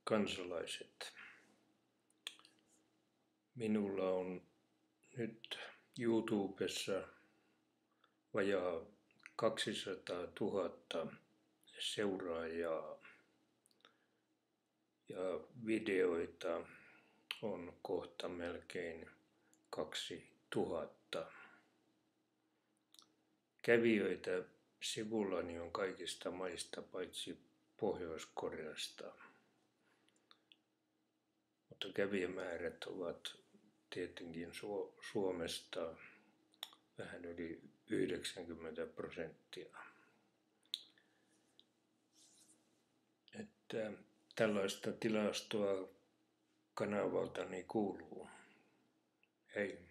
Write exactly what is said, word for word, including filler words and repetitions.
kansalaiset. Minulla on nyt YouTubessa vajaa kaksisataatuhatta seuraajaa ja videoita on kohta melkein kaksituhatta. Kävijöitä sivullani on kaikista maista paitsi Pohjois-Koreasta, mutta kävijämäärät ovat tietenkin Suomesta vähän yli yhdeksänkymmentä prosenttia. Että tällaista tilastoa kanavaltani kuuluu. Hei.